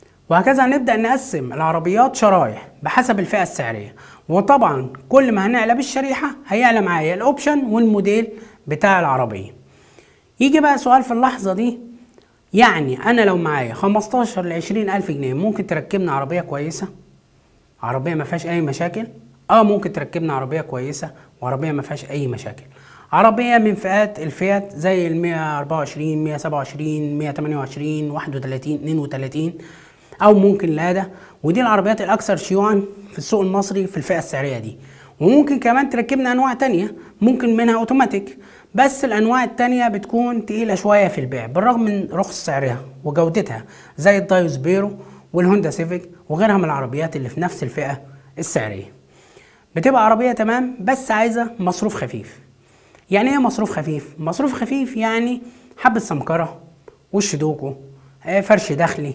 Speaker 1: هنبدأ نقسم العربيات شرايح بحسب الفئة السعرية، وطبعا كل ما هنعلى بالشريحة هيعلى معايا الأوبشن والموديل بتاع العربية. يجي بقى سؤال في اللحظة دي، يعني أنا لو معايا 15 ل 20,000 جنيه ممكن تركبنا عربية كويسة؟ عربية ما فيهاش أي مشاكل؟ ممكن تركبنا عربية كويسة وعربية ما فيهاش أي مشاكل. عربية من فئات الفئات زي ال 124 127 128 31 32، أو ممكن لادا، ودي العربيات الأكثر شيوعا في السوق المصري في الفئة السعرية دي. وممكن كمان تركبنا أنواع تانية، ممكن منها أوتوماتيك، بس الأنواع التانية بتكون تقيلة شوية في البيع بالرغم من رخص سعرها وجودتها، زي الدايوس بيرو والهوندا سيفيك وغيرها من العربيات اللي في نفس الفئة السعرية. بتبقى عربية تمام بس عايزة مصروف خفيف. يعني ايه مصروف خفيف؟ مصروف خفيف يعني حبة سمكرة، وش دوكو، فرش داخلي،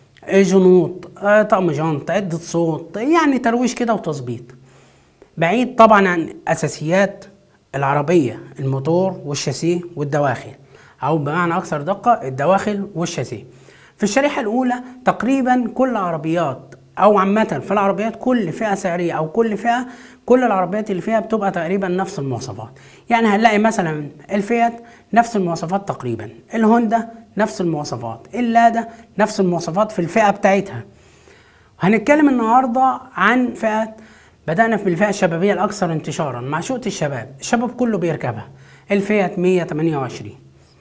Speaker 1: جنوط، طقم جنط، عدة صوت، يعني ترويش كده وتظبيط، بعيد طبعا عن أساسيات العربية، الموتور والشاسيه والدواخل، أو بمعنى أكثر دقة الدواخل والشاسيه. في الشريحة الأولى تقريبا كل عربيات، أو عامة في العربيات كل فئة سعرية أو كل فئة، كل العربيات اللي فيها بتبقى تقريبا نفس المواصفات. يعني هنلاقي مثلا الفيات نفس المواصفات تقريبا، الهوندا نفس المواصفات، اللادا نفس المواصفات في الفئة بتاعتها. هنتكلم النهاردة عن فئة، بدأنا بالفئة الشبابية الأكثر انتشارا، معشوقة الشباب كله بيركبها، الفيات 128.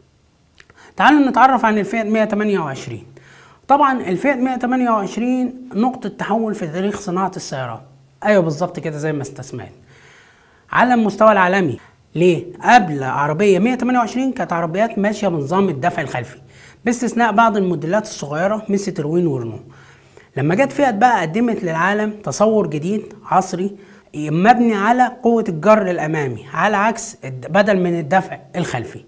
Speaker 1: تعالوا نتعرف عن الفيات 128. طبعا الفيات 128 نقطة تحول في تاريخ صناعة السيارات. ايوه بالظبط كده زي ما استسمعت، على المستوى العالمي. ليه؟ قبل عربية 128 كانت عربيات ماشية بنظام الدفع الخلفي باستثناء بعض الموديلات الصغيرة مثل تروين ورنو. لما جت فيات بقى قدمت للعالم تصور جديد عصري مبني على قوة الجر الأمامي على عكس بدل من الدفع الخلفي.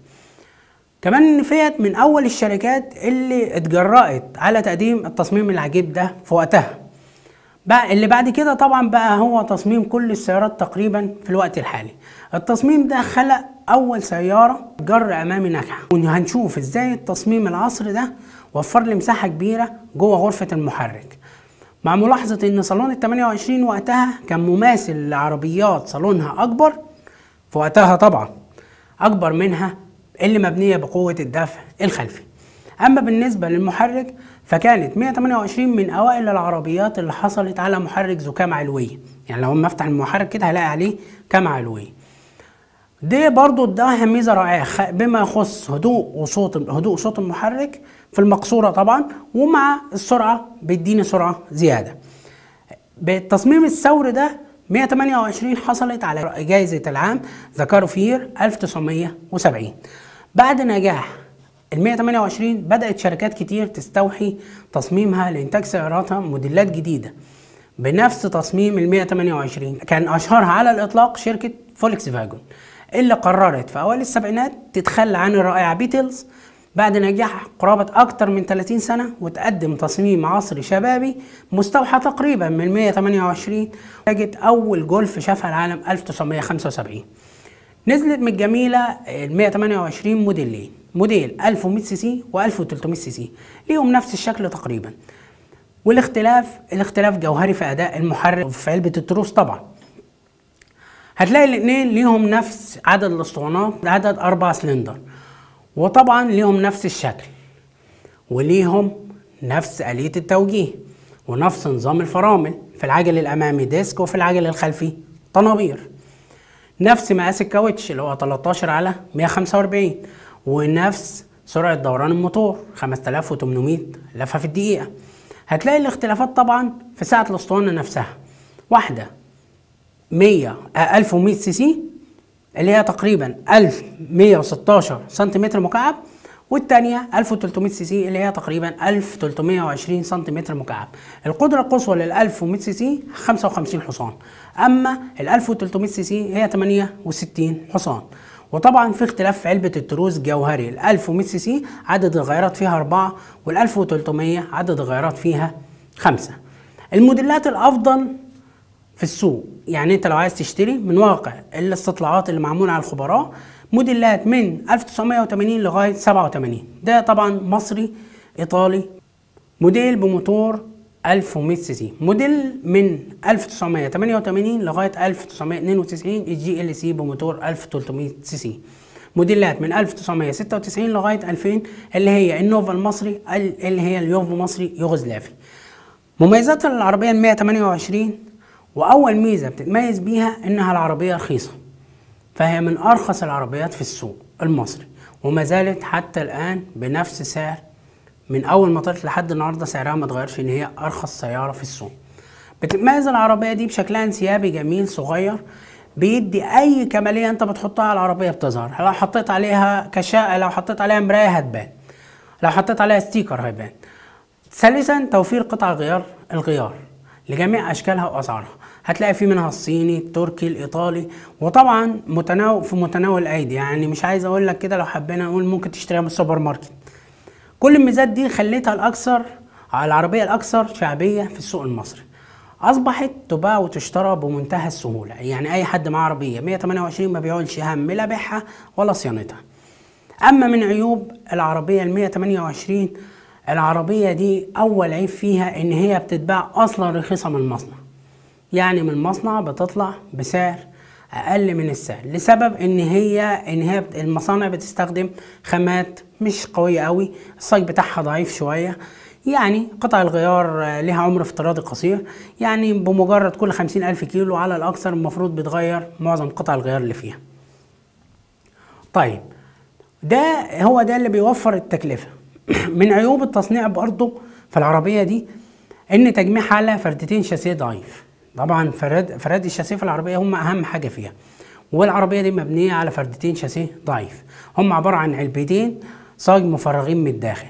Speaker 1: كمان فيات من أول الشركات اللي اتجرأت على تقديم التصميم العجيب ده في وقتها. بقى اللي بعد كده طبعا بقى هو تصميم كل السيارات تقريبا في الوقت الحالي. التصميم ده خلق أول سيارة جر أمامي ناجحة، وهنشوف ازاي التصميم العصري ده وفر لي مساحة كبيرة جوه غرفة المحرك، مع ملاحظة ان صالون ال 28 وقتها كان مماثل لعربيات صالونها أكبر في وقتها، طبعا أكبر منها اللي مبنية بقوة الدفع الخلفي. أما بالنسبة للمحرك فكانت 128 من أوائل العربيات اللي حصلت على محرك ذو كامة علوية، يعني لو ما افتح المحرك كده هلاقي عليه كامة علوية. دي برضو اداها ميزة رائعة بما يخص هدوء صوت المحرك في المقصورة طبعا، ومع السرعة بيديني سرعة زيادة. بالتصميم الثوري ده 128 حصلت على جائزة العام ذا كار اوف يير 1970. بعد نجاح ال 128 بدأت شركات كتير تستوحي تصميمها لإنتاج سياراتها موديلات جديدة بنفس تصميم ال 128. كان أشهرها على الإطلاق شركة فولكس فاجون اللي قررت في أوائل السبعينات تتخلى عن الرائعة بيتلز بعد نجاح قرابة أكتر من 30 سنة، وتقدم تصميم عصري شبابي مستوحى تقريبا من 128. نتجت أول جولف شافها العالم 1975. نزلت من الجميلة ال 128 موديلين، موديل 1100 سي سي و 1300 سي سي، ليهم نفس الشكل تقريبا، والاختلاف جوهري في أداء المحرك وفي علبة التروس. طبعا هتلاقي الاثنين ليهم نفس عدد الاسطوانات، عدد 4 سلندر، وطبعا ليهم نفس الشكل وليهم نفس آلية التوجيه ونفس نظام الفرامل، في العجل الأمامي ديسك وفي العجل الخلفي طنابير، نفس مقاس الكاوتش اللي هو 13 على 145، ونفس سرعة دوران الموتور 5800 لفة في الدقيقة. هتلاقي الاختلافات طبعا في سعة الاسطوانة نفسها، واحدة 1100 سي سي اللي هي تقريبا 1116 سنتيمتر مكعب، والتانية 1300 سي سي اللي هي تقريبا 1320 سنتيمتر مكعب. القدرة القصوى لل 1100 سي سي 55 حصان، أما ال 1300 سي سي هي 68 حصان. وطبعا في اختلاف في علبة التروس جوهري، ال 1100 سي سي عدد الغيارات فيها 4، وال 1300 عدد الغيارات فيها 5. الموديلات الأفضل في السوق. يعني انت لو عايز تشتري من واقع الاستطلاعات اللي معمولة على الخبراء موديلات من 1980 لغاية 87. ده طبعا مصري ايطالي، موديل بموتور 1100 سي سي. موديل من 1988 لغاية 1992 الجي ال سي بموتور 1300 سي سي. موديلات من 1996 لغاية 2000 اللي هي النوفا المصري، اللي هي اليوفو مصري يوغوسلافي. مميزات العربية 128، وأول ميزة بتتميز بيها إنها العربية رخيصة، فهي من أرخص العربيات في السوق المصري، وما زالت حتى الآن بنفس سعر من أول ما طلعت لحد النهاردة سعرها ما اتغيرش، إن هي أرخص سيارة في السوق. بتتميز العربية دي بشكلها انسيابي جميل صغير، بيدي أي كمالية أنت بتحطها على العربية بتظهر. لو حطيت عليها كشاء، لو حطيت عليها مراية هتبان، لو حطيت عليها ستيكر هيبان. ثالثا توفير قطع الغيار لجميع أشكالها وأسعارها. هتلاقي في منها الصيني، التركي، الإيطالي، وطبعا في متناول الأيدي. يعني مش عايز أقول لك كده، لو حبينا نقول ممكن تشتريها من السوبر ماركت. كل الميزات دي خليتها العربية الأكثر شعبية في السوق المصري. أصبحت تباع وتشترى بمنتهى السهولة، يعني أي حد معاه عربية 128 ما بيعولش هم لا بيعها ولا صيانتها. أما من عيوب العربية 128، العربية دي أول عيب فيها إن هي بتتباع أصلا رخيصة من المصنع. يعني من المصنع بتطلع بسعر أقل من السعر، لسبب إن هي المصانع بتستخدم خامات مش قوية قوي، الصاج بتاعها ضعيف شوية. يعني قطع الغيار لها عمر افتراضي قصير، يعني بمجرد كل 50,000 كيلو على الأكثر المفروض بتغير معظم قطع الغيار اللي فيها. طيب هو ده اللي بيوفر التكلفة. من عيوب التصنيع برضو في العربية دي إن تجميعها على فردتين شاسيه ضعيف. طبعا فراد الشاسيه في العربية هم أهم حاجة فيها، والعربية دي مبنية على فردتين شاسيه ضعيف، هم عبارة عن علبتين صاج مفرغين من الداخل،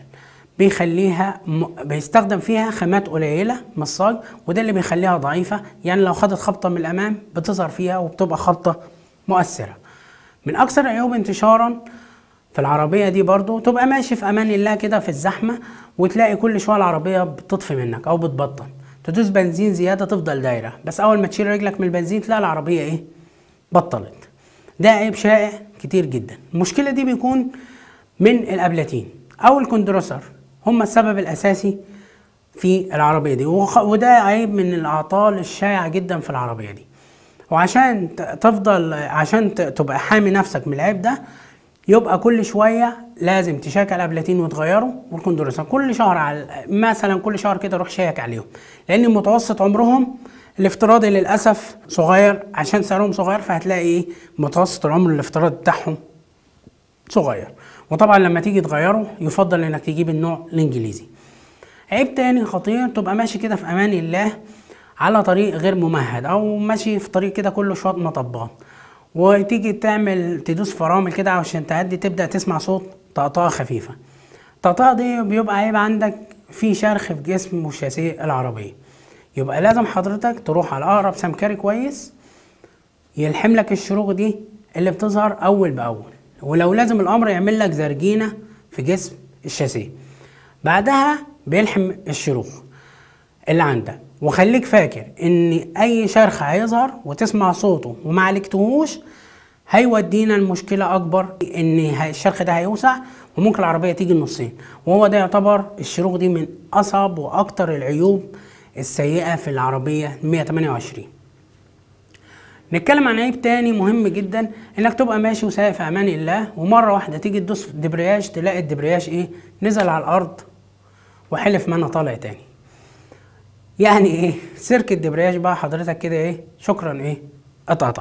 Speaker 1: بيستخدم فيها خامات قليلة من الصاج، وده اللي بيخليها ضعيفة. يعني لو خدت خبطة من الأمام بتظهر فيها وبتبقى خبطة مؤثرة. من أكثر العيوب انتشارا في العربية دي برضو تبقى ماشي في أمان الله كده في الزحمة، وتلاقي كل شوية العربية بتطفي منك أو بتبطل، تدوس بنزين زيادة تفضل دايرة، بس أول ما تشيل رجلك من البنزين تلاقي العربية بطلت. ده عيب شائع كتير جدا. المشكلة دي بيكون من الأبلتين أو الكندروسر، هم السبب الأساسي في العربية دي، وده عيب من الأعطال الشائعة جدا في العربية دي. وعشان عشان تبقى حامي نفسك من العيب ده، يبقى كل شوية لازم تشيك الأبلتين وتغيره، والكندروسر كل شهر مثلا كل شهر كده روح شيك عليهم، لأن متوسط عمرهم الافتراضي للأسف صغير، عشان سعرهم صغير فهتلاقي متوسط العمر الافتراضي بتاعهم صغير. وطبعا لما تيجي تغيره يفضل انك تجيب النوع الانجليزي. عيب تاني خطير، تبقى ماشي كده في امان الله على طريق غير ممهد، او ماشي في طريق كده كله شويه مطبات، وتيجي تدوس فرامل كده عشان تعدي، تبدا تسمع صوت طقطقه خفيفه. الطقطقه دي بيبقى عيب عندك في شرخ في جسم وشاسيه العربيه، يبقى لازم حضرتك تروح على اقرب سمكري كويس يلحم لك الشروخ دي اللي بتظهر اول باول، ولو لازم الامر يعمل لك زرجينه في جسم الشاسيه. بعدها بيلحم الشروخ اللي عندك، وخليك فاكر ان اي شرخ هيظهر وتسمع صوته وما عالجتهوش هيودينا المشكله اكبر، ان الشرخ ده هيوسع وممكن العربيه تيجي النصين، وهو ده يعتبر الشروخ دي من اصعب واكتر العيوب السيئه في العربيه 128. نتكلم عن عيب تاني مهم جدا، انك تبقى ماشي وسايق في امان الله، ومره واحده تيجي تدوس في الدبرياج تلاقي الدبرياج نزل على الارض وحلف ما انا طالع تاني. يعني سلك الدبرياج بقى حضرتك كده شكرا اتقطع.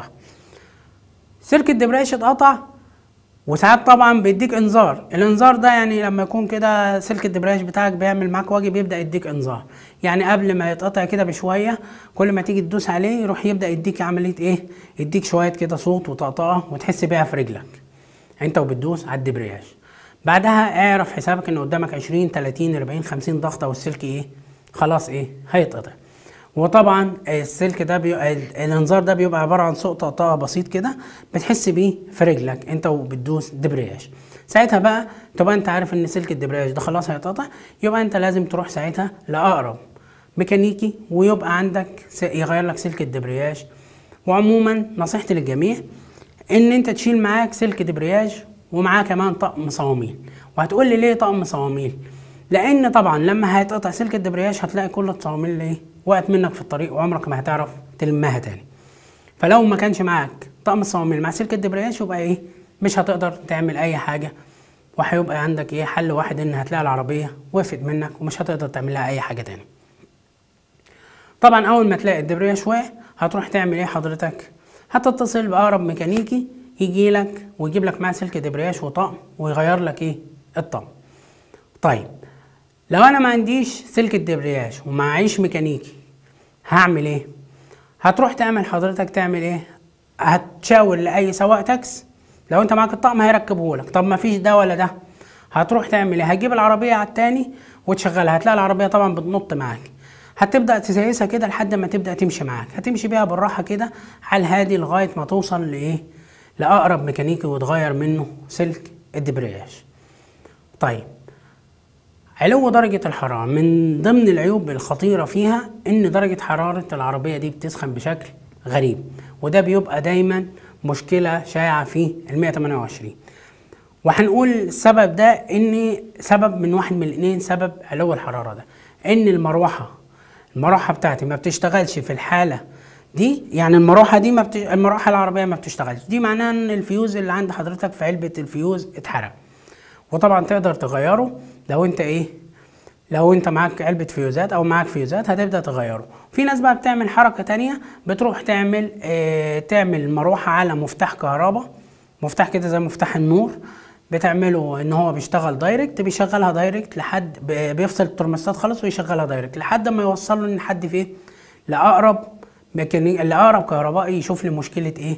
Speaker 1: سلك الدبرياج اتقطع، وساعات طبعا بيديك انذار. الانذار ده يعني لما يكون كده سلك الدبرياج بتاعك بيعمل معاك واجب يبدا يديك انذار، يعني قبل ما يتقطع كده بشويه كل ما تيجي تدوس عليه يروح يبدا يديك عمليه يديك شويه كده صوت وطقطقه وتحس بيها في رجلك انت وبتدوس على الدبرياج. بعدها اعرف حسابك ان قدامك 20 30 40 50 ضغطه والسلك خلاص هيتقطع. وطبعا السلك ده الانذار ده بيبقى عباره عن صوت طقطقه بسيط كده بتحس بيه في رجلك انت وبتدوس دبرياج. ساعتها بقى تبقى انت عارف ان سلك الدبرياج ده خلاص هيتقطع، يبقى انت لازم تروح ساعتها لاقرب ميكانيكي ويبقى عندك يغير لك سلك الدبرياج. وعموما نصيحتي للجميع ان انت تشيل معاك سلك دبرياج ومعاه كمان طقم صواميل. وهتقول لي ليه طقم صواميل؟ لان طبعا لما هيتقطع سلك الدبرياج هتلاقي كل الصواميل اللي وقعت منك في الطريق وعمرك ما هتعرف تلمها تاني. فلو ما كانش معاك طقم الصواميل مع سلك الدبرياج يبقى ايه، مش هتقدر تعمل اي حاجه، وهيبقى عندك ايه حل واحد، ان هتلاقي العربيه وقفت منك ومش هتقدر تعمل لها اي حاجه تاني. طبعا اول ما تلاقي الدبرياج وقع هتروح تعمل ايه حضرتك؟ هتتصل باقرب ميكانيكي يجي لك ويجيب لك معاه سلك دبرياج وطقم ويغير لك ايه الطقم. طيب لو انا ما عنديش سلك الدبرياج ومعيش ميكانيكي هعمل ايه؟ هتروح تعمل حضرتك تعمل ايه؟ هتشاور لاي سواق تاكس، لو انت معاك الطقم هيركبه لك. طب ما فيش ده ولا ده، هتروح تعمل ايه؟ هتجيب العربيه على التاني وتشغلها. هتلاقي العربيه طبعا بتنط معاك، هتبدا تسيسها كده لحد ما تبدا تمشي معاك. هتمشي بيها بالراحه كده على الهادي لغايه ما توصل لايه، لاقرب ميكانيكي وتغير منه سلك الدبرياج. طيب علو درجة الحرارة من ضمن العيوب الخطيرة فيها ان درجة حرارة العربية دي بتسخن بشكل غريب، وده بيبقى دايما مشكلة شائعة في ال 128. وهنقول السبب ده ان سبب من واحد من الاثنين. سبب علو الحرارة ده ان المروحة بتاعتي ما بتشتغلش في الحالة دي، يعني المروحة دي المروحة العربية ما بتشتغلش، دي معناها ان الفيوز اللي عند حضرتك في علبة الفيوز اتحرق. وطبعا تقدر تغيره لو انت معاك علبة فيوزات او معاك فيوزات هتبدأ تغيره. في ناس بقى بتعمل حركة تانية، بتروح تعمل مروحة على مفتاح كهرباء، مفتاح كده زي مفتاح النور، بتعمله ان هو بيشتغل دايركت، بيشغلها دايركت لحد بيفصل الترمستات خالص ويشغلها دايركت لحد ما يوصله ان حد فيه لاقرب كهربائي يشوف لي مشكلة ايه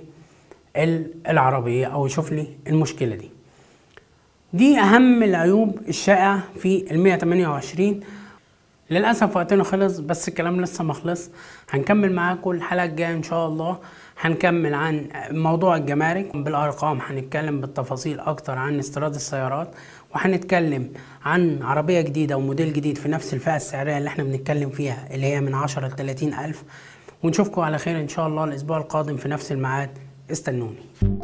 Speaker 1: العربية او يشوف لي المشكلة دي. دي اهم العيوب الشائعة في ال 128. للأسف وقتنا خلص، بس الكلام لسه ما خلص. هنكمل معاكم الحلقة الجاية إن شاء الله. هنكمل عن موضوع الجمارك بالأرقام، هنتكلم بالتفاصيل أكتر عن استيراد السيارات، وهنتكلم عن عربية جديدة وموديل جديد في نفس الفئة السعرية اللي احنا بنتكلم فيها اللي هي من 10 ل 30 ألف. ونشوفكم على خير إن شاء الله الأسبوع القادم في نفس الميعاد. استنوني.